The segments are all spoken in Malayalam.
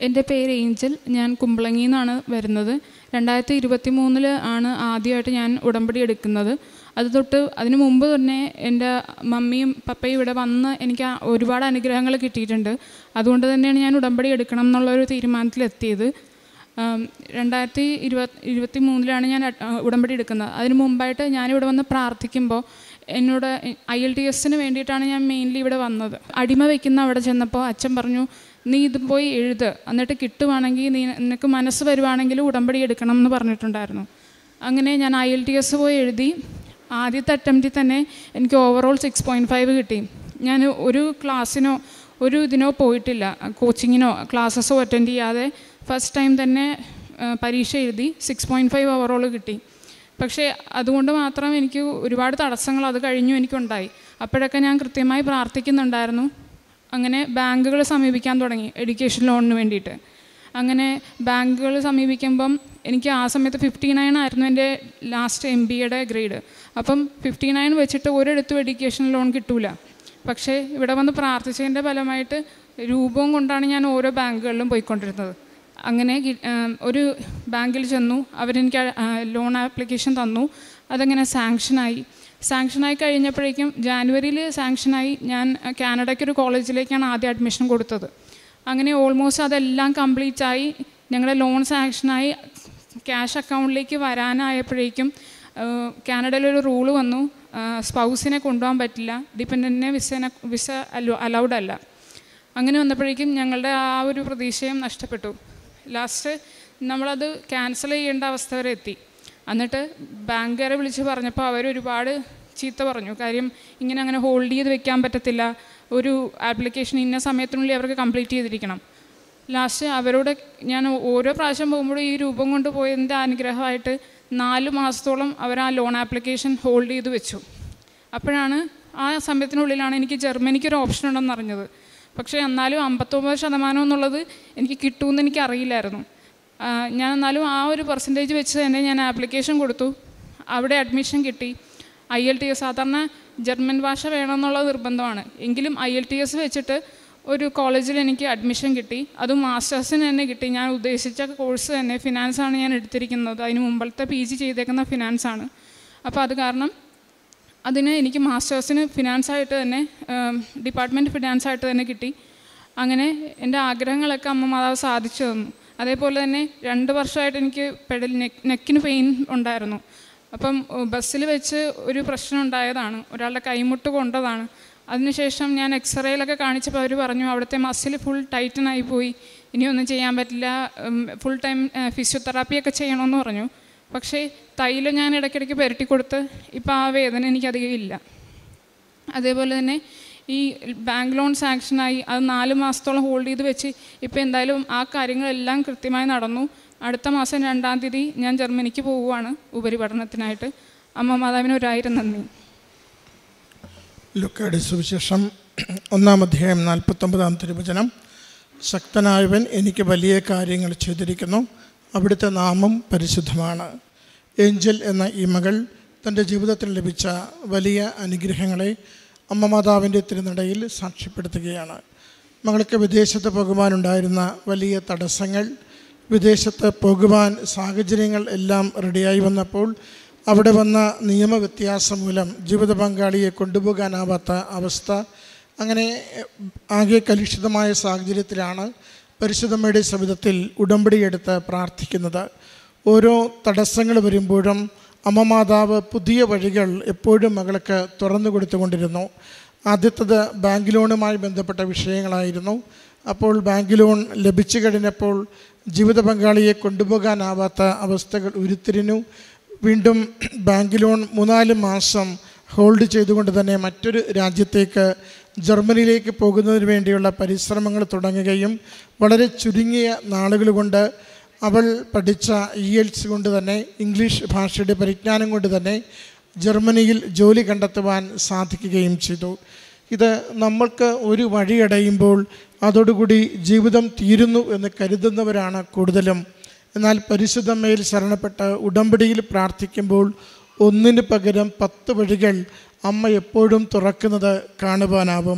എൻ്റെ പേര് ഏഞ്ചൽ. ഞാൻ കുമ്പളങ്ങിയിൽ നിന്നാണ് വരുന്നത്. 2023 ആണ് ആദ്യമായിട്ട് ഞാൻ ഉടമ്പടി എടുക്കുന്നത്. അത് തൊട്ട് അതിനു മുമ്പ് തന്നെ എൻ്റെ മമ്മിയും പപ്പയും ഇവിടെ വന്ന് എനിക്ക് ഒരുപാട് അനുഗ്രഹങ്ങൾ കിട്ടിയിട്ടുണ്ട്. അതുകൊണ്ട് തന്നെയാണ് ഞാൻ ഉടമ്പടി എടുക്കണം എന്നുള്ളൊരു തീരുമാനത്തിലെത്തിയത്. 2023 ഞാൻ ഉടമ്പടി എടുക്കുന്നത്. അതിന് മുമ്പായിട്ട് ഞാനിവിടെ വന്ന് പ്രാർത്ഥിക്കുമ്പോൾ എന്നോട് IELTS വേണ്ടിയിട്ടാണ് ഞാൻ മെയിൻലി ഇവിടെ വന്നത്. അടിമ വയ്ക്കുന്ന അവിടെ ചെന്നപ്പോൾ അച്ഛൻ പറഞ്ഞു, നീ ഇത് പോയി എഴുത്, എന്നിട്ട് കിട്ടുവാണെങ്കിൽ നിനക്ക് മനസ്സ് വരുവാണെങ്കിൽ ഉടമ്പടി എടുക്കണം എന്ന് പറഞ്ഞിട്ടുണ്ടായിരുന്നു. അങ്ങനെ ഞാൻ IELTS പോയി എഴുതി. ആദ്യത്തെ അറ്റംപ്റ്റിൽ തന്നെ എനിക്ക് ഓവറോൾ 6.5 കിട്ടി. ഞാൻ ഒരു ക്ലാസ്സിനോ ഒരു ഇതിനോ പോയിട്ടില്ല, കോച്ചിങ്ങിനോ ക്ലാസ്സസോ അറ്റൻഡ് ചെയ്യാതെ ഫസ്റ്റ് ടൈം തന്നെ പരീക്ഷ എഴുതി 6.5 ഓവറോൾ കിട്ടി. പക്ഷേ അതുകൊണ്ട് മാത്രം എനിക്ക് ഒരുപാട് തടസ്സങ്ങൾ അത് കഴിഞ്ഞു എനിക്കുണ്ടായി. അപ്പോഴൊക്കെ ഞാൻ കൃത്യമായി പ്രാർത്ഥിക്കുന്നുണ്ടായിരുന്നു. അങ്ങനെ ബാങ്കുകൾ സമീപിക്കാൻ തുടങ്ങി എഡ്യൂക്കേഷൻ ലോണിന് വേണ്ടിയിട്ട്. അങ്ങനെ ബാങ്കുകൾ സമീപിക്കുമ്പം എനിക്ക് ആ സമയത്ത് 59 ആയിരുന്നു എൻ്റെ ലാസ്റ്റ് MBAയുടെ ഗ്രേഡ്. അപ്പം 59 വെച്ചിട്ട് ഒരിടത്തും എഡ്യൂക്കേഷൻ ലോൺ കിട്ടൂല. പക്ഷേ ഇവിടെ വന്ന് പ്രാർത്ഥിച്ചതിൻ്റെ ഫലമായിട്ട് രൂപവും കൊണ്ടാണ് ഞാൻ ഓരോ ബാങ്കുകളിലും പോയിക്കൊണ്ടിരുന്നത്. അങ്ങനെ ഒരു ബാങ്കിൽ ചെന്നു, അവരെനിക്ക് ലോൺ ആപ്ലിക്കേഷൻ തന്നു. അതങ്ങനെ സാങ്ഷനായി കഴിഞ്ഞപ്പോഴേക്കും ജാനുവരിയിൽ സാങ്ഷനായി. ഞാൻ കാനഡയ്ക്കൊരു കോളേജിലേക്കാണ് ആദ്യം അഡ്മിഷൻ കൊടുത്തത്. അങ്ങനെ ഓൾമോസ്റ്റ് അതെല്ലാം കംപ്ലീറ്റായി. ഞങ്ങളുടെ ലോൺ സാങ്ഷനായി ക്യാഷ് അക്കൗണ്ടിലേക്ക് വരാനായപ്പോഴേക്കും കാനഡയിലൊരു റൂള് വന്നു, സ്പൗസിനെ കൊണ്ടുപോകാൻ പറ്റില്ല, ഡിപ്പെൻഡൻറ്റിനെ വിസ അലൗഡ് അല്ല. അങ്ങനെ വന്നപ്പോഴേക്കും ഞങ്ങളുടെ ആ ഒരു പ്രതീക്ഷയും നഷ്ടപ്പെട്ടു. ലാസ്റ്റ് നമ്മളത് ക്യാൻസൽ ചെയ്യേണ്ട അവസ്ഥ വരെ എത്തി. എന്നിട്ട് ബാങ്കുകാരെ വിളിച്ച് പറഞ്ഞപ്പോൾ അവരൊരുപാട് ചീത്ത പറഞ്ഞു. കാര്യം അങ്ങനെ ഹോൾഡ് ചെയ്ത് വെക്കാൻ പറ്റത്തില്ല, ഒരു ആപ്ലിക്കേഷൻ ഇന്ന സമയത്തിനുള്ളിൽ അവർക്ക് കംപ്ലീറ്റ് ചെയ്തിരിക്കണം. ലാസ്റ്റ് അവരോട് ഞാൻ ഓരോ പ്രാവശ്യം പോകുമ്പോഴും ഈ രൂപം കൊണ്ട് പോയതിൻ്റെ അനുഗ്രഹമായിട്ട് 4 മാസത്തോളം അവർ ആ ലോൺ ആപ്ലിക്കേഷൻ ഹോൾഡ് ചെയ്ത് വെച്ചു. അപ്പോഴാണ് ആ സമയത്തിനുള്ളിലാണ് എനിക്ക് ജർമ്മനിക്കൊരു ഓപ്ഷൻ ഉണ്ടെന്ന് അറിഞ്ഞത്. പക്ഷേ എന്നാലും 59% എന്നുള്ളത് എനിക്ക് കിട്ടുമെന്ന് എനിക്ക് അറിയില്ലായിരുന്നു. ഞാൻ എന്നാലും ആ ഒരു പെർസെൻറ്റേജ് വെച്ച് തന്നെ ഞാൻ ആപ്ലിക്കേഷൻ കൊടുത്തു. അവിടെ അഡ്മിഷൻ കിട്ടി. IELTS സാധാരണ ജർമ്മൻ ഭാഷ വേണമെന്നുള്ള നിർബന്ധമാണ്. എങ്കിലും IELTS വെച്ചിട്ട് ഒരു കോളേജിൽ എനിക്ക് അഡ്മിഷൻ കിട്ടി. അതും മാസ്റ്റേഴ്സിന് തന്നെ കിട്ടി. ഞാൻ ഉദ്ദേശിച്ച കോഴ്സ് തന്നെ ഫിനാൻസാണ് ഞാൻ എടുത്തിരിക്കുന്നത്. അതിന് മുമ്പത്തെ PG ചെയ്തേക്കുന്ന ഫിനാൻസാണ്. അപ്പോൾ അത് കാരണം അതിന് എനിക്ക് മാസ്റ്റേഴ്സിന് ഫിനാൻസായിട്ട് തന്നെ ഡിപ്പാർട്ട്മെൻറ്റ് ഫിനാൻസായിട്ട് തന്നെ കിട്ടി. അങ്ങനെ എൻ്റെ ആഗ്രഹങ്ങളൊക്കെ അമ്മ മാതാവ് സാധിച്ചു തന്നു. അതേപോലെ തന്നെ 2 വർഷമായിട്ട് എനിക്ക് നെക്കിന് പെയിൻ ഉണ്ടായിരുന്നു. അപ്പം ബസ്സിൽ വെച്ച് ഒരു പ്രശ്നം ഉണ്ടായതാണ്, ഒരാളുടെ കൈമുട്ട് കൊണ്ടതാണ്. അതിനുശേഷം ഞാൻ എക്സ്റേയിലൊക്കെ കാണിച്ചപ്പോൾ അവർ പറഞ്ഞു അവിടുത്തെ മസിൽ ഫുൾ ടൈറ്റനായി പോയി, ഇനിയൊന്നും ചെയ്യാൻ പറ്റില്ല, ഫുൾ ടൈം ഫിസിയോതെറാപ്പിയൊക്കെ ചെയ്യണമെന്ന് പറഞ്ഞു. പക്ഷേ തൈലം ഞാൻ ഇടയ്ക്കിടയ്ക്ക് പുരട്ടി കൊടുത്ത് ഇപ്പോൾ ആ വേദന എനിക്കധികം ഇല്ല. അതേപോലെ തന്നെ ഈ ബാങ്ക് ലോൺ സാങ്ഷനായി അത് 4 മാസത്തോളം ഹോൾഡ് ചെയ്ത് വെച്ച് ഇപ്പോൾ എന്തായാലും ആ കാര്യങ്ങളെല്ലാം കൃത്യമായി നടന്നു. അടുത്ത മാസം 2-ാം തീയതി ഞാൻ ജർമ്മനിക്ക് പോവുകയാണ് ഉപരിപഠനത്തിനായിട്ട്. അമ്മ മാതാവിന് 1000 നന്ദി. ലൂക്കായുടെ സുവിശേഷം 1-ാം അധ്യായം 49-ാം തിരുവചനം. ശക്തനായവൻ എനിക്ക് വലിയ കാര്യങ്ങൾ ചെയ്തിരിക്കുന്നു, അവിടുത്തെ നാമം പരിശുദ്ധമാണ്. ഏഞ്ചൽ എന്ന ഈ മകൾ തൻ്റെ ജീവിതത്തിൽ ലഭിച്ച വലിയ അനുഗ്രഹങ്ങളെ അമ്മ മാതാവിൻ്റെ തിരുനടയിൽ സാക്ഷ്യപ്പെടുത്തുകയാണ്. മകൾക്ക് വിദേശത്ത് പോകുവാനുണ്ടായിരുന്ന വലിയ തടസ്സങ്ങൾ, വിദേശത്ത് പോകുവാൻ സാഹചര്യങ്ങൾ എല്ലാം റെഡിയായി വന്നപ്പോൾ അവിടെ വന്ന നിയമവ്യത്യാസം മൂലം ജീവിത പങ്കാളിയെ കൊണ്ടുപോകാനാവാത്ത അവസ്ഥ, അങ്ങനെ ആകെ കലുഷിതമായ സാഹചര്യത്തിലാണ് പരിശുദ്ധമ്മയുടെ സവിധത്തിൽ ഉടമ്പടിയെടുത്ത് പ്രാർത്ഥിക്കുന്നത്. ഓരോ തടസ്സങ്ങൾ വരുമ്പോഴും അമ്മ മാതാവ് പുതിയ വഴികൾ എപ്പോഴും മകൾക്ക് തുറന്നു കൊടുത്തുകൊണ്ടിരുന്നു. ആദ്യത്തത് ബാങ്ക് ലോണുമായി ബന്ധപ്പെട്ട വിഷയങ്ങളായിരുന്നു. അപ്പോൾ ബാങ്ക് ലോൺ ലഭിച്ചു കഴിഞ്ഞപ്പോൾ ജീവിത പങ്കാളിയെ കൊണ്ടുപോകാനാവാത്ത അവസ്ഥകൾ ഉരുത്തിരിഞ്ഞു. വീണ്ടും ബാങ്ക് ലോൺ 3-4 മാസം ഹോൾഡ് ചെയ്തുകൊണ്ട് തന്നെ മറ്റൊരു രാജ്യത്തേക്ക്, ജർമ്മനിയിലേക്ക് പോകുന്നതിന് വേണ്ടിയുള്ള പരിശ്രമങ്ങൾ തുടങ്ങുകയും വളരെ ചുരുങ്ങിയ നാളുകൾ കൊണ്ട് അവൾ പഠിച്ച IELTS കൊണ്ട് തന്നെ, ഇംഗ്ലീഷ് ഭാഷയുടെ പരിജ്ഞാനം കൊണ്ട് തന്നെ ജർമ്മനിയിൽ ജോലി കണ്ടെത്തുവാൻ സാധിക്കുകയും ചെയ്തു. ഇത് നമ്മൾക്ക് ഒരു വഴിയടയുമ്പോൾ അതോടുകൂടി ജീവിതം തീരുന്നു എന്ന് കരുതുന്നവരാണ് കൂടുതലും. എന്നാൽ പരിശുദ്ധമ്മയിൽ ശരണപ്പെട്ട് ഉടമ്പടിയിൽ പ്രാർത്ഥിക്കുമ്പോൾ 1-ന് പകരം 10 വഴികൾ അമ്മ എപ്പോഴും തുറക്കുന്നത് കാണുവാനാവും.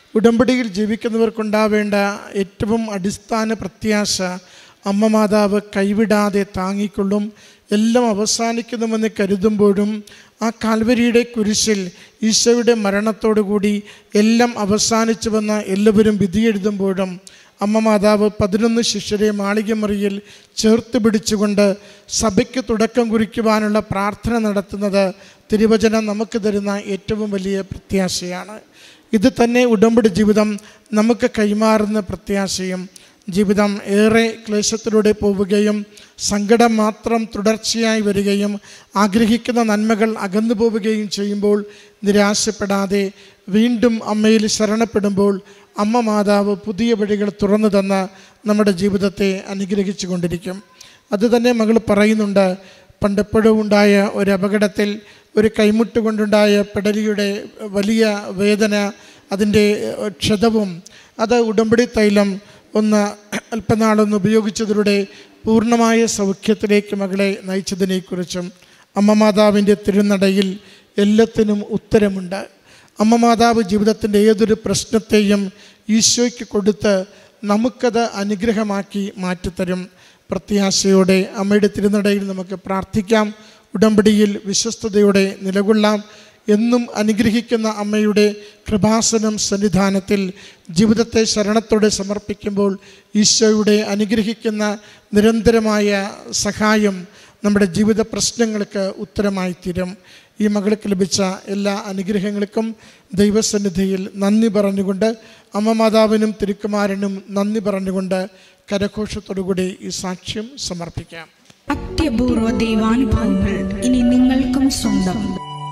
ഉടമ്പടിയിൽ ജീവിക്കുന്നവർക്കുണ്ടാവേണ്ട ഏറ്റവും അടിസ്ഥാന പ്രത്യാശ അമ്മ മാതാവ് കൈവിടാതെ താങ്ങിക്കൊള്ളും. എല്ലാം അവസാനിക്കുന്നുവെന്ന് കരുതുമ്പോഴും ആ കാൽവരിയുടെ കുരിശിൽ ഈശോയുടെ മരണത്തോടുകൂടി എല്ലാം അവസാനിച്ചുവെന്ന് എല്ലാവരും വിധിയെഴുതുമ്പോഴും അമ്മ മാതാവ് 11 ശിഷ്യരെ മാളികമുറിയിൽ ചേർത്ത് പിടിച്ചുകൊണ്ട് സഭയ്ക്ക് തുടക്കം കുറിക്കുവാനുള്ള പ്രാർത്ഥന നടത്തുന്നത് തിരുവചനം നമുക്ക് തരുന്ന ഏറ്റവും വലിയ പ്രത്യാശയാണ്. ഇത് തന്നെ ഉടമ്പടി ജീവിതം നമുക്ക് കൈമാറുന്ന പ്രത്യാശയും. ജീവിതം ഏറെ ക്ലേശത്തിലൂടെ പോവുകയും സങ്കടം മാത്രം തുടർച്ചയായി വരികയും ആഗ്രഹിക്കുന്ന നന്മകൾ അകന്നു പോവുകയും ചെയ്യുമ്പോൾ നിരാശപ്പെടാതെ വീണ്ടും അമ്മയിൽ ശരണപ്പെടുമ്പോൾ അമ്മ മാതാവ് പുതിയ വഴികൾ തുറന്നു തന്ന് നമ്മുടെ ജീവിതത്തെ അനുഗ്രഹിച്ചു കൊണ്ടിരിക്കും. അതുതന്നെ മകൾ പറയുന്നുണ്ട്. പണ്ടെപ്പോഴും ഉണ്ടായ ഒരു അപകടത്തിൽ ഒരു കൈമുട്ട് കൊണ്ടുണ്ടായ പെടലിയുടെ വലിയ വേദന, അതിൻ്റെ ക്ഷതവും, അത് ഉടമ്പടി തൈലം അല്പനാളൊന്ന് ഉപയോഗിച്ചതിലൂടെ പൂർണ്ണമായ സൗഖ്യത്തിലേക്ക് മകളെ നയിച്ചതിനെക്കുറിച്ചും അമ്മ മാതാവിൻ്റെ തിരുനടയിൽ എല്ലാത്തിനും ഉത്തരമുണ്ട്. അമ്മ മാതാവ് ജീവിതത്തിൻ്റെ ഏതൊരു പ്രശ്നത്തെയും ഈശോയ്ക്ക് കൊടുത്ത് നമുക്കത് അനുഗ്രഹമാക്കി മാറ്റിത്തരും. പ്രത്യാശയോടെ അമ്മയുടെ തിരുനടയിൽ നമുക്ക് പ്രാർത്ഥിക്കാം. ഉടമ്പടിയിൽ വിശ്വസ്തയോടെ നിലകൊള്ളാം. എന്നും അനുഗ്രഹിക്കുന്ന അമ്മയുടെ കൃപാസനം സന്നിധാനത്തിൽ ജീവിതത്തെ ശരണത്തോടെ സമർപ്പിക്കുമ്പോൾ ഈശോയുടെ അനുഗ്രഹിക്കുന്ന നിരന്തരമായ സഹായം നമ്മുടെ ജീവിത പ്രശ്നങ്ങൾക്ക് ഉത്തരമായി തീരും. ഈ മകൾക്ക് ലഭിച്ച എല്ലാ അനുഗ്രഹങ്ങൾക്കും ദൈവസന്നിധിയിൽ നന്ദി പറഞ്ഞുകൊണ്ട് അമ്മ മാതാവിനും തിരുക്കുമാരനും നന്ദി പറഞ്ഞുകൊണ്ട് കരഘോഷത്തോടുകൂടി ഈ സാക്ഷ്യം സമർപ്പിക്കാം. അത്യപൂർവ ദൈവാനുഭവങ്ങൾ ഇനി നിങ്ങൾക്കും സ്വന്തം.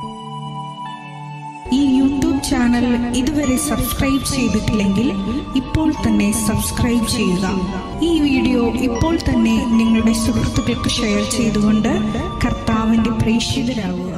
ഈ യൂട്യൂബ് ചാനൽ ഇതുവരെ സബ്സ്ക്രൈബ് ചെയ്തിട്ടില്ലെങ്കിൽ ഇപ്പോൾ തന്നെ സബ്സ്ക്രൈബ് ചെയ്യുക. ഈ വീഡിയോ ഇപ്പോൾ തന്നെ നിങ്ങളുടെ സുഹൃത്തുക്കൾക്ക് ഷെയർ ചെയ്തുകൊണ്ട് കർത്താവിൻ്റെ പ്രേക്ഷിതരാകുക.